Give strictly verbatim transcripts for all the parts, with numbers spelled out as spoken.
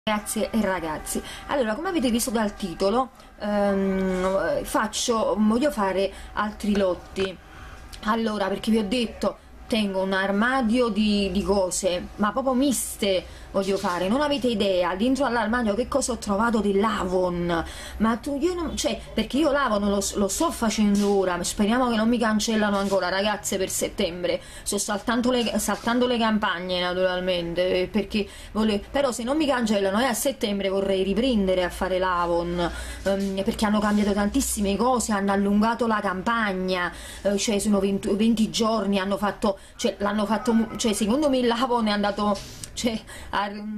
Ragazze e ragazzi, allora come avete visto dal titolo ehm, faccio, voglio fare altri lotti. Allora, perché vi ho detto, tengo un armadio di, di cose, ma proprio miste voglio fare, non avete idea dentro all'armadio che cosa ho trovato dell'Avon. Ma tu, io non, cioè, perché io l'Avon lo, lo sto facendo ora, speriamo che non mi cancellano ancora, ragazze, per settembre. Sto saltando le, saltando le campagne, naturalmente, perché volevo, però se non mi cancellano e eh, a settembre vorrei riprendere a fare l'Avon, ehm, perché hanno cambiato tantissime cose, hanno allungato la campagna, eh, cioè sono venti, venti giorni, hanno fatto, cioè l'hanno fatto, cioè secondo me l'Avon è andato, cioè, a,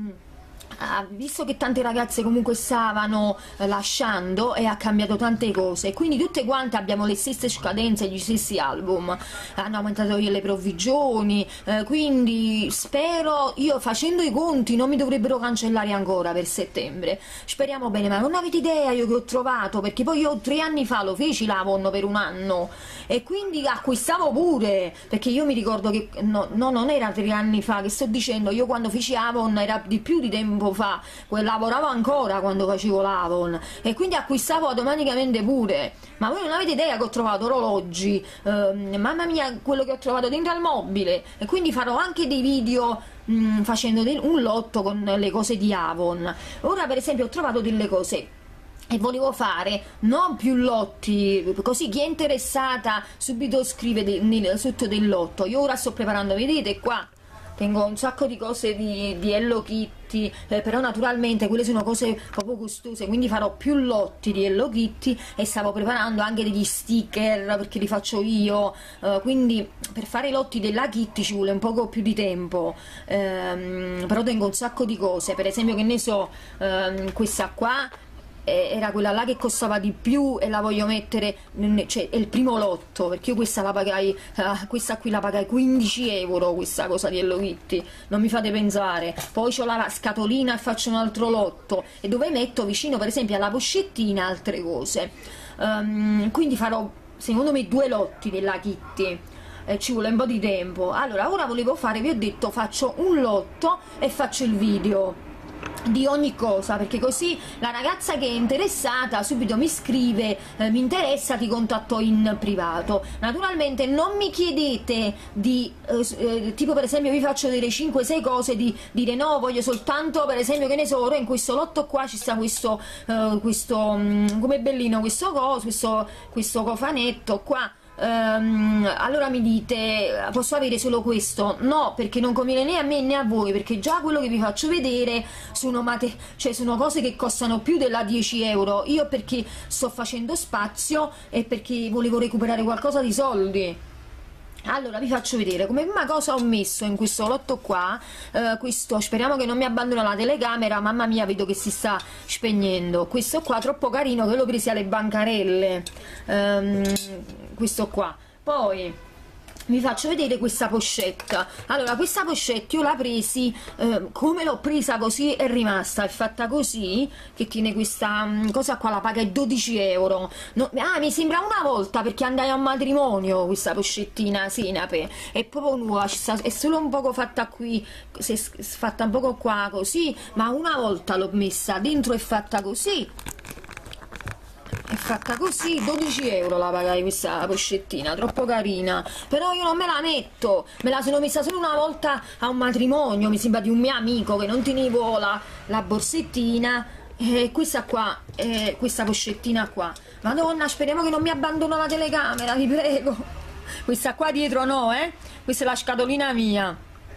ha visto che tante ragazze comunque stavano eh, lasciando, e ha cambiato tante cose, quindi tutte quante abbiamo le stesse scadenze, gli stessi album, hanno aumentato le provvigioni, eh, quindi spero, io facendo i conti non mi dovrebbero cancellare ancora per settembre, speriamo bene. Ma non avete idea io che ho trovato, perché poi io tre anni fa lo feci l'Avon per un anno e quindi acquistavo pure, perché io mi ricordo che no, no non era tre anni fa che sto dicendo, io quando feci Avon era di più di tempo fa, lavoravo ancora quando facevo l'Avon e quindi acquistavo automaticamente pure. Ma voi non avete idea che ho trovato orologi, eh, mamma mia, quello che ho trovato dentro al mobile, e quindi farò anche dei video mh, facendo un lotto con le cose di Avon. Ora per esempio ho trovato delle cose e volevo fare non più lotti, così chi è interessata subito scrive de, sotto del lotto. Io ora sto preparando, vedete qua tengo un sacco di cose di, di Hello Kitty, eh, però naturalmente quelle sono cose proprio costose, quindi farò più lotti di Hello Kitty e stavo preparando anche degli sticker perché li faccio io, eh, quindi per fare i lotti della Kitty ci vuole un poco più di tempo, ehm, però tengo un sacco di cose, per esempio, che ne so, ehm, questa qua era quella là che costava di più e la voglio mettere, cioè è il primo lotto, perché io questa la pagai, uh, questa qui la pagai quindici euro, questa cosa di Hello Kitty, non mi fate pensare. Poi ho la scatolina e faccio un altro lotto, e dove metto vicino per esempio alla pochettina altre cose, um, quindi farò secondo me due lotti della Kitty. Eh, ci vuole un po' di tempo. Allora ora volevo fare, vi ho detto, faccio un lotto e faccio il video di ogni cosa, perché così la ragazza che è interessata subito mi scrive, eh, mi interessa, ti contatto in privato. Naturalmente non mi chiedete di eh, eh, tipo per esempio vi faccio vedere cinque sei cose, di dire no, voglio soltanto, per esempio, che ne so, ora in questo lotto qua ci sta questo eh, questo mh, come bellino questo coso, questo, questo cofanetto qua. Um, allora mi dite, posso avere solo questo? No, perché non conviene né a me né a voi, perché già quello che vi faccio vedere sono, mate cioè sono cose che costano più della dieci euro. Io perché sto facendo spazio e perché volevo recuperare qualcosa di soldi. Allora vi faccio vedere come prima cosa ho messo in questo lotto qua, eh, questo, speriamo che non mi abbandona la telecamera, mamma mia, vedo che si sta spegnendo, questo qua troppo carino che l'ho preso alle bancarelle, um, questo qua. Poi vi faccio vedere questa pochette. Allora questa pochette io l'ho presi, eh, come l'ho presa così è rimasta, è fatta così, che tiene questa um, cosa qua, la paga dodici euro. No, ah, mi sembra una volta, perché andai a un matrimonio questa pochettina senape, è proprio nuova, ci sta, è solo un poco fatta qui, si è fatta un poco qua così, ma una volta l'ho messa dentro, è fatta così, è fatta così, dodici euro la pagai questa pochettina, troppo carina, però io non me la metto, me la sono messa solo una volta a un matrimonio, mi sembra di un mio amico, che non tenevo la, la borsettina, e questa qua, eh, questa pochettina qua, madonna, speriamo che non mi abbandona la telecamera, vi prego. Questa qua dietro no, eh, questa è la scatolina mia,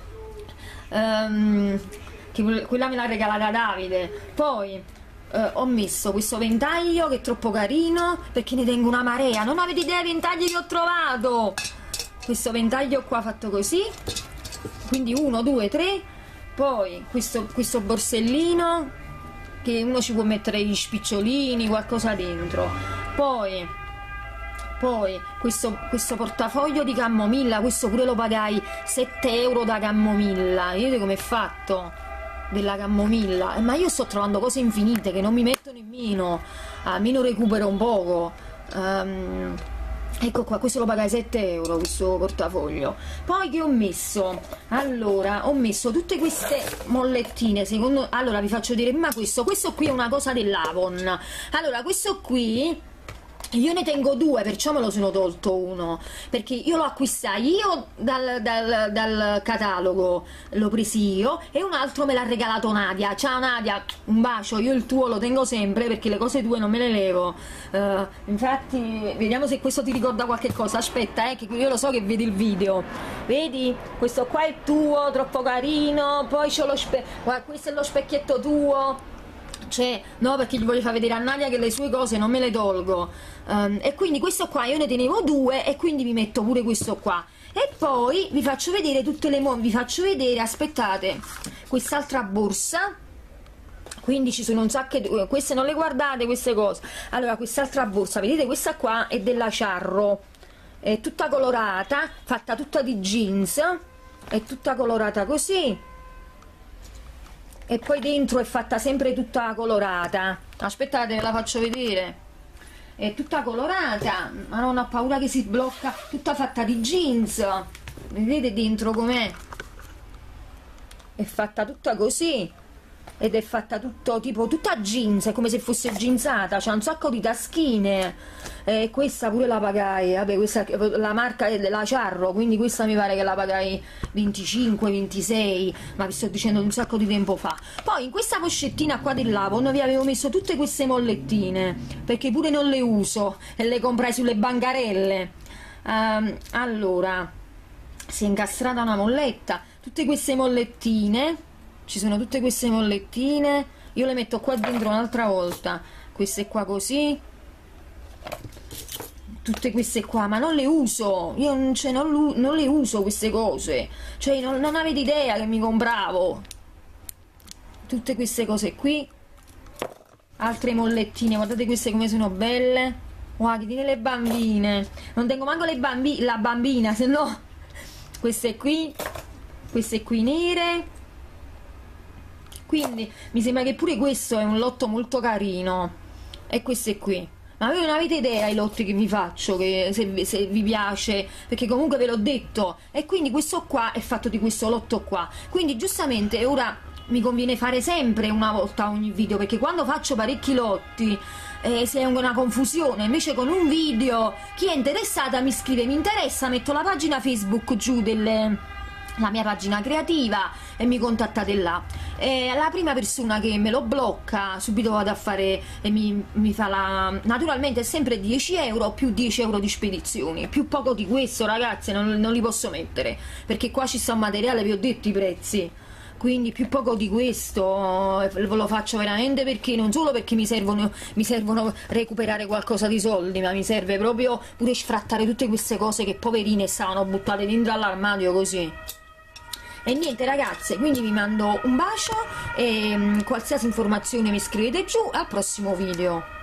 um, che quella me l'ha regalata Davide. Poi Uh, ho messo questo ventaglio che è troppo carino, perché ne tengo una marea, non avete idea dei ventagli che ho trovato. Questo ventaglio qua fatto così, quindi uno, due, tre. Poi questo, questo borsellino che uno ci può mettere gli spicciolini, qualcosa dentro. Poi poi questo, questo portafoglio di camomilla, questo pure lo pagai sette euro da camomilla, vedete com'è fatto, della camomilla, ma io sto trovando cose infinite che non mi metto nemmeno, almeno recupero un poco. Um, ecco qua, questo lo pagai sette euro, questo portafoglio. Poi che ho messo? Allora, ho messo tutte queste mollettine, secondo... Allora, vi faccio vedere prima questo. Questo qui è una cosa dell'Avon. Allora, questo qui... io ne tengo due, perciò me lo sono tolto uno, perché io l'ho acquistato io dal, dal, dal catalogo, l'ho preso io, e un altro me l'ha regalato Nadia. Ciao Nadia, un bacio. Io il tuo lo tengo sempre perché le cose tue non me le levo. Uh, infatti vediamo se questo ti ricorda qualche cosa. Aspetta, eh, che io lo so che vedi il video. Vedi? Questo qua è tuo, troppo carino. Poi c'ho lo spe... guarda, questo è lo specchietto tuo. Cioè, no, perché gli voglio far vedere a Nadia che le sue cose non me le tolgo. Um, e quindi questo qua io ne tenevo due, e quindi vi metto pure questo qua. E poi vi faccio vedere tutte le mo vi faccio vedere, aspettate, quest'altra borsa. Quindi ci sono un sacco di... queste non le guardate, queste cose. Allora, quest'altra borsa, vedete, questa qua è della Charro, è tutta colorata, fatta tutta di jeans, è tutta colorata così. E poi dentro è fatta sempre tutta colorata. Aspettate, ve la faccio vedere. È tutta colorata, ma non ho paura che si blocca. Tutta fatta di jeans. Vedete dentro com'è? È fatta tutta così. Ed è fatta tutto tipo tutta jeans, è come se fosse jeansata, c'ha un sacco di taschine. E questa pure la pagai, vabbè, questa la marca è della Charro, quindi questa mi pare che la pagai venticinque ventisei, ma vi sto dicendo un sacco di tempo fa. Poi in questa pochettina qua dell'Avon vi avevo messo tutte queste mollettine, perché pure non le uso e le comprai sulle bancarelle. Um, allora, si è incastrata una molletta, tutte queste mollettine. Ci sono tutte queste mollettine, io le metto qua dentro un'altra volta, queste qua così, tutte queste qua, ma non le uso, io cioè, non, non le uso queste cose, cioè non, non avete idea che mi compravo. Tutte queste cose qui, altre mollettine, guardate queste come sono belle, guardate le bambine, non tengo manco le bambi la bambina, se no, queste qui, queste qui nere. Quindi mi sembra che pure questo è un lotto molto carino, e queste qui, ma voi non avete idea i lotti che vi faccio, che se, se vi piace, perché comunque ve l'ho detto. E quindi questo qua è fatto di questo lotto qua, quindi giustamente ora mi conviene fare sempre una volta ogni video, perché quando faccio parecchi lotti eh, se è una confusione. Invece con un video, chi è interessata mi scrive, mi interessa, metto la pagina Facebook giù delle... la mia pagina creativa e mi contattate là. E la prima persona che me lo blocca subito vado a fare e mi, mi fa la... naturalmente è sempre dieci euro più dieci euro di spedizioni, più poco di questo ragazzi non, non li posso mettere, perché qua ci sta un materiale, vi ho detto i prezzi, quindi più poco di questo ve lo faccio veramente, perché non solo perché mi servono, mi servono recuperare qualcosa di soldi, ma mi serve proprio pure sfrattare tutte queste cose che poverine stavano buttate dentro all'armadio così. E niente ragazze, quindi vi mando un bacio e mh, qualsiasi informazione mi scrivete giù, al prossimo video.